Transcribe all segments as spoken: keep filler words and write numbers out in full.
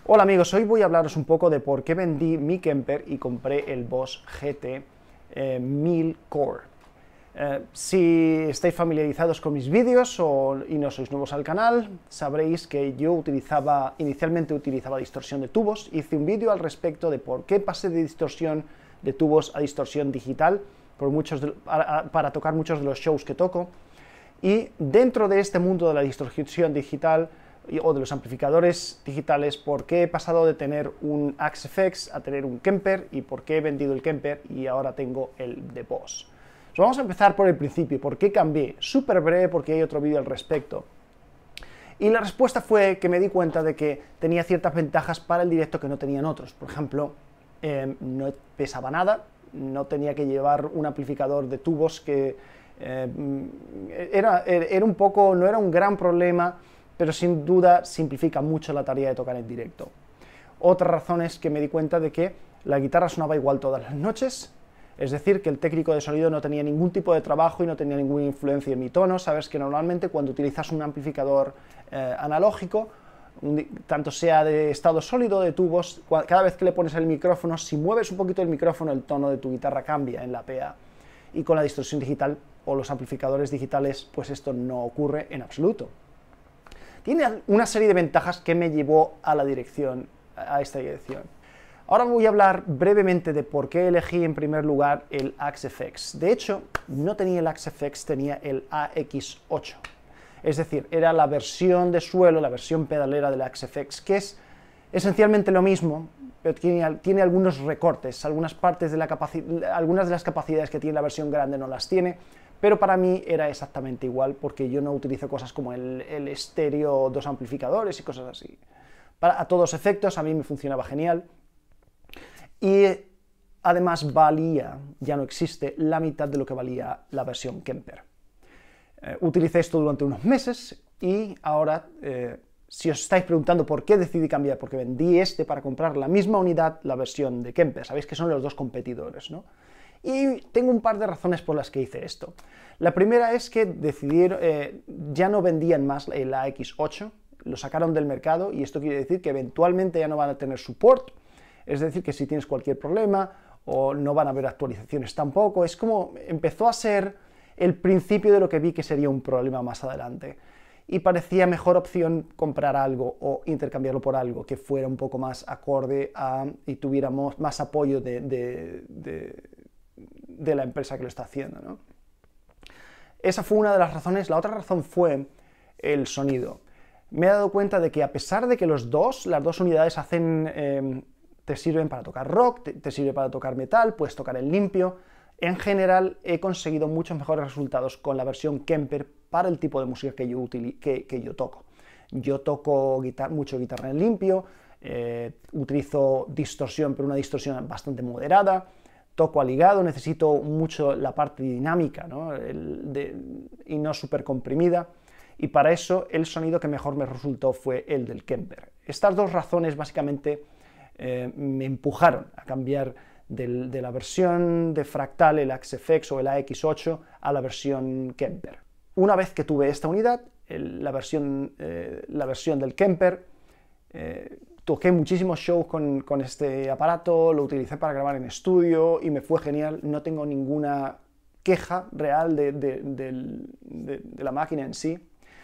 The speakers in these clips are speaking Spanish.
Hola amigos, hoy voy a hablaros un poco de por qué vendí mi Kemper y compré el Boss G T eh, mil Core. Eh, si estáis familiarizados con mis vídeos o, y no sois nuevos al canal, sabréis que yo utilizaba, inicialmente utilizaba distorsión de tubos. Hice un vídeo al respecto de por qué pasé de distorsión de tubos a distorsión digital por muchos de, para, para tocar muchos de los shows que toco. Y dentro de este mundo de la distorsión digital o de los amplificadores digitales, por qué he pasado de tener un Axe-F X a tener un Kemper y por qué he vendido el Kemper y ahora tengo el de Boss. Pues vamos a empezar por el principio. ¿Por qué cambié? Súper breve porque hay otro vídeo al respecto. Y la respuesta fue que me di cuenta de que tenía ciertas ventajas para el directo que no tenían otros. Por ejemplo, eh, no pesaba nada, no tenía que llevar un amplificador de tubos que eh, era, era un poco, no era un gran problema, pero sin duda simplifica mucho la tarea de tocar en directo. Otra razón es que me di cuenta de que la guitarra sonaba igual todas las noches, es decir, que el técnico de sonido no tenía ningún tipo de trabajo y no tenía ninguna influencia en mi tono. Sabes que normalmente cuando utilizas un amplificador eh, analógico, un, tanto sea de estado sólido o de tubos, cada vez que le pones el micrófono, si mueves un poquito el micrófono, el tono de tu guitarra cambia en la P A. Y con la distorsión digital o los amplificadores digitales, pues esto no ocurre en absoluto. Tiene una serie de ventajas que me llevó a la dirección, a esta dirección. Ahora voy a hablar brevemente de por qué elegí en primer lugar el Axe-F X. De hecho, no tenía el Axe-F X, tenía el A X ocho. Es decir, era la versión de suelo, la versión pedalera del Axe-F X, que es esencialmente lo mismo, pero tiene, tiene algunos recortes, algunas, partes de la algunas de las capacidades que tiene la versión grande no las tiene, pero para mí era exactamente igual, porque yo no utilizo cosas como el, el estéreo, dos amplificadores y cosas así. Para, a todos efectos, a mí me funcionaba genial. Y además valía, ya no existe, la mitad de lo que valía la versión Kemper. Eh, utilicé esto durante unos meses y ahora, eh, si os estáis preguntando por qué decidí cambiar, porque vendí este para comprar la misma unidad, la versión de Kemper. Sabéis que son los dos competidores, ¿no? Y tengo un par de razones por las que hice esto. La primera es que decidieron, eh, ya no vendían más el A X ocho, lo sacaron del mercado y esto quiere decir que eventualmente ya no van a tener support, es decir, que si tienes cualquier problema o no van a haber actualizaciones tampoco, es como empezó a ser el principio de lo que vi que sería un problema más adelante. Y parecía mejor opción comprar algo o intercambiarlo por algo que fuera un poco más acorde a, y tuviéramos más apoyo de, de, de de la empresa que lo está haciendo, ¿no? Esa fue una de las razones. La otra razón fue el sonido. Me he dado cuenta de que a pesar de que los dos, las dos unidades hacen, eh, te sirven para tocar rock, te, te sirve para tocar metal, puedes tocar en limpio, en general he conseguido muchos mejores resultados con la versión Kemper para el tipo de música que yo, que, que yo toco. Yo toco guitar mucho guitarra en limpio, eh, utilizo distorsión, pero una distorsión bastante moderada, toco aligado, necesito mucho la parte dinámica, ¿no? El de, y no súper comprimida, y para eso el sonido que mejor me resultó fue el del Kemper. Estas dos razones básicamente eh, me empujaron a cambiar del, de la versión de fractal, el Axe-F X o el A X ocho, a la versión Kemper. Una vez que tuve esta unidad, el, la, versión, eh, la versión del Kemper, eh, toqué muchísimos shows con, con este aparato, lo utilicé para grabar en estudio y me fue genial. No tengo ninguna queja real de, de, de, de, de la máquina en sí,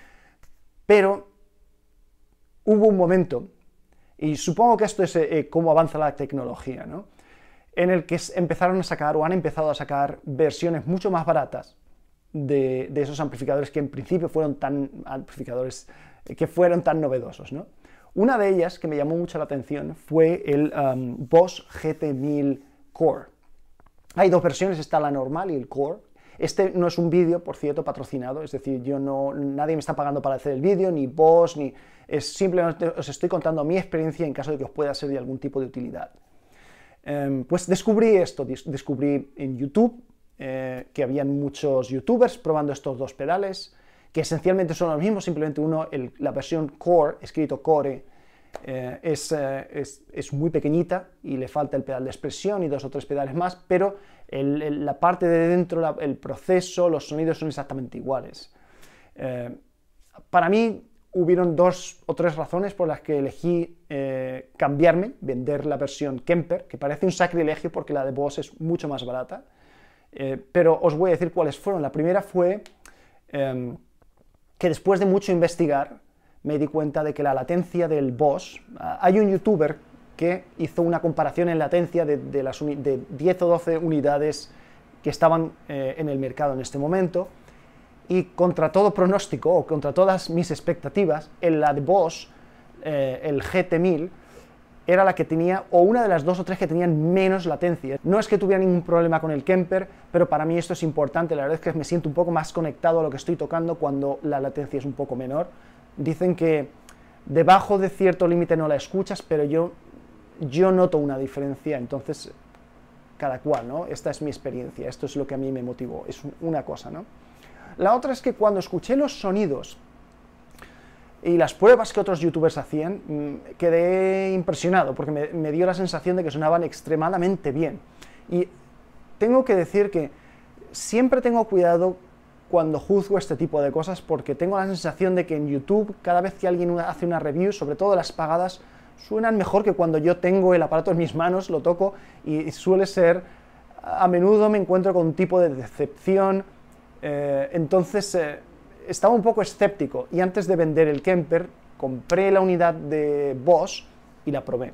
pero hubo un momento, y supongo que esto es eh, cómo avanza la tecnología, ¿no?, en el que empezaron a sacar o han empezado a sacar versiones mucho más baratas de, de esos amplificadores que en principio fueron tan amplificadores que fueron tan novedosos, ¿no? Una de ellas que me llamó mucho la atención fue el um, Boss G T mil Core. Hay dos versiones, está la normal y el Core. Este no es un vídeo, por cierto, patrocinado, es decir, yo no, nadie me está pagando para hacer el vídeo, ni Boss, ni... es simplemente os estoy contando mi experiencia en caso de que os pueda ser de algún tipo de utilidad. Um, pues descubrí esto, descubrí en YouTube eh, que habían muchos youtubers probando estos dos pedales, que esencialmente son los mismos, simplemente uno, el, la versión Core, escrito Core, eh, es, eh, es, es muy pequeñita y le falta el pedal de expresión y dos o tres pedales más, pero el, el, la parte de dentro, la, el proceso, los sonidos son exactamente iguales. Eh, para mí, hubieron dos o tres razones por las que elegí eh, cambiarme, vender la versión Kemper, que parece un sacrilegio porque la de Boss es mucho más barata, eh, pero os voy a decir cuáles fueron. La primera fue eh, que después de mucho investigar me di cuenta de que la latencia del Boss, hay un youtuber que hizo una comparación en latencia de, de, las de diez o doce unidades que estaban eh, en el mercado en este momento, y contra todo pronóstico, o contra todas mis expectativas, en la de Boss, eh, el G T mil, era la que tenía, o una de las dos o tres que tenían menos latencia. No es que tuviera ningún problema con el Kemper, pero para mí esto es importante. La verdad es que me siento un poco más conectado a lo que estoy tocando cuando la latencia es un poco menor. Dicen que debajo de cierto límite no la escuchas, pero yo, yo noto una diferencia, entonces cada cual, ¿no? Esta es mi experiencia, esto es lo que a mí me motivó, es una cosa, ¿no? La otra es que cuando escuché los sonidos y las pruebas que otros youtubers hacían, quedé impresionado, porque me, me dio la sensación de que sonaban extremadamente bien. Y tengo que decir que siempre tengo cuidado cuando juzgo este tipo de cosas, porque tengo la sensación de que en YouTube, cada vez que alguien hace una review, sobre todo las pagadas, suenan mejor que cuando yo tengo el aparato en mis manos, lo toco, y suele ser, a menudo me encuentro con un tipo de decepción. Eh, entonces eh, estaba un poco escéptico, y antes de vender el Kemper compré la unidad de Boss y la probé.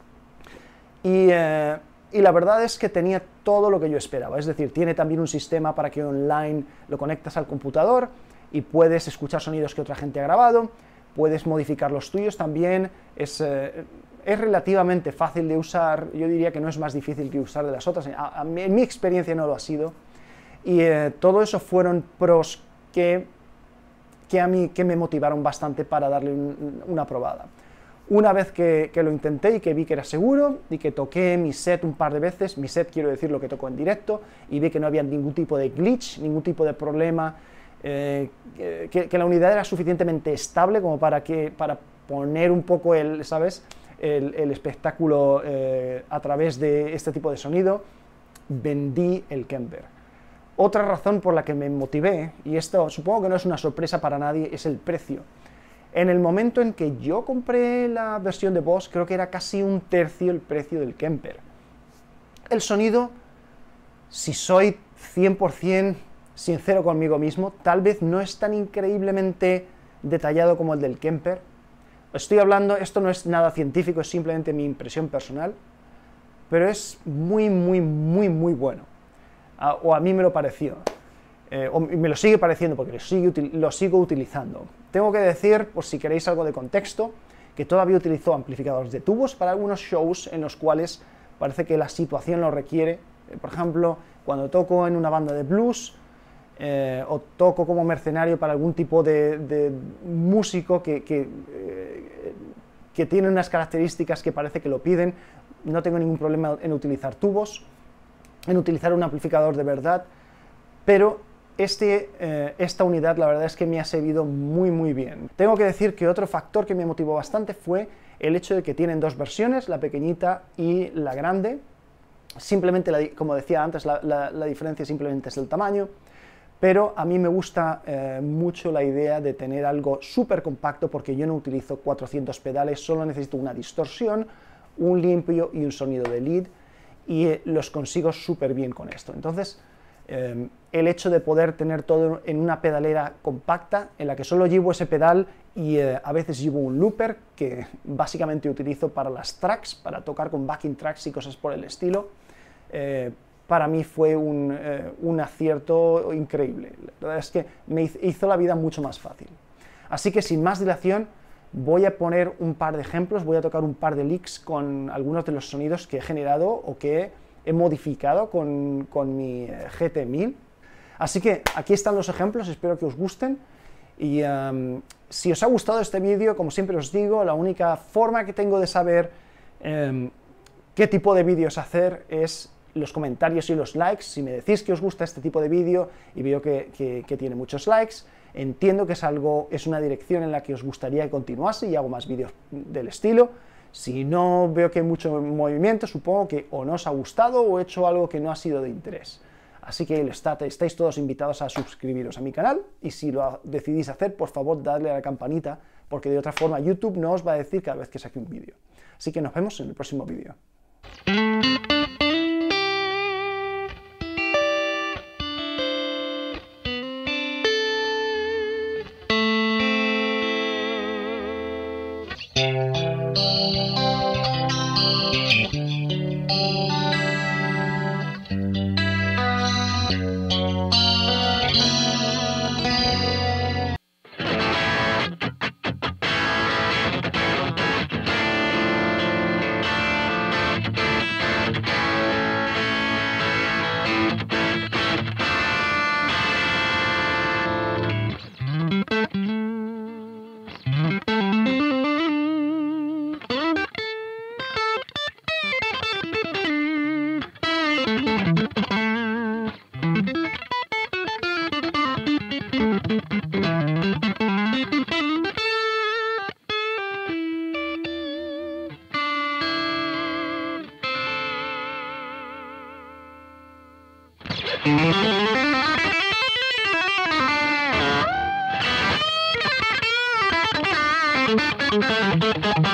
Y, eh, y la verdad es que tenía todo lo que yo esperaba, es decir, tiene también un sistema para que online lo conectas al computador y puedes escuchar sonidos que otra gente ha grabado, puedes modificar los tuyos también, es, eh, es relativamente fácil de usar, yo diría que no es más difícil que usar de las otras, a, a, en mi experiencia no lo ha sido. Y eh, todo eso fueron pros que, que a mí que me motivaron bastante para darle un, una probada. Una vez que, que lo intenté y que vi que era seguro, y que toqué mi set un par de veces, mi set quiero decir lo que tocó en directo, y vi que no había ningún tipo de glitch, ningún tipo de problema, eh, que, que la unidad era suficientemente estable como para, que, para poner un poco el, ¿sabes?, el, el espectáculo eh, a través de este tipo de sonido, vendí el Kemper. Otra razón por la que me motivé, y esto supongo que no es una sorpresa para nadie, es el precio. En el momento en que yo compré la versión de Boss, creo que era casi un tercio el precio del Kemper. El sonido, si soy cien por cien sincero conmigo mismo, tal vez no es tan increíblemente detallado como el del Kemper. Estoy hablando, esto no es nada científico, es simplemente mi impresión personal, pero es muy, muy, muy, muy bueno. O a mí me lo pareció, eh, o me lo sigue pareciendo porque lo sigo, lo sigo utilizando. Tengo que decir, por si queréis algo de contexto, que todavía utilizo amplificadores de tubos para algunos shows en los cuales parece que la situación lo requiere. Eh, por ejemplo, cuando toco en una banda de blues, eh, o toco como mercenario para algún tipo de, de músico que, que, eh, que tiene unas características que parece que lo piden, no tengo ningún problema en utilizar tubos, en utilizar un amplificador de verdad, pero este, eh, esta unidad la verdad es que me ha servido muy muy bien. Tengo que decir que otro factor que me motivó bastante fue el hecho de que tienen dos versiones, la pequeñita y la grande. Simplemente, la, como decía antes, la, la, la diferencia simplemente es el tamaño, pero a mí me gusta eh, mucho la idea de tener algo súper compacto, porque yo no utilizo cuatrocientos pedales, solo necesito una distorsión, un limpio y un sonido de lead, y eh, los consigo súper bien con esto. Entonces, eh, el hecho de poder tener todo en una pedalera compacta, en la que solo llevo ese pedal y eh, a veces llevo un looper, que básicamente utilizo para las tracks, para tocar con backing tracks y cosas por el estilo, eh, para mí fue un, eh, un acierto increíble. La verdad es que me hizo la vida mucho más fácil. Así que sin más dilación, voy a poner un par de ejemplos, voy a tocar un par de licks con algunos de los sonidos que he generado o que he modificado con, con mi G T mil. Así que aquí están los ejemplos, espero que os gusten. Y um, si os ha gustado este vídeo, como siempre os digo, la única forma que tengo de saber um, qué tipo de vídeos hacer es los comentarios y los likes. Si me decís que os gusta este tipo de vídeo y veo que, que, que tiene muchos likes, entiendo que es algo, es una dirección en la que os gustaría que continuase y hago más vídeos del estilo. Si no veo que hay mucho movimiento, supongo que o no os ha gustado o he hecho algo que no ha sido de interés. Así que estáis todos invitados a suscribiros a mi canal, y si lo decidís hacer, por favor, dadle a la campanita porque de otra forma YouTube no os va a decir cada vez que saque un vídeo. Así que nos vemos en el próximo vídeo. Thank you.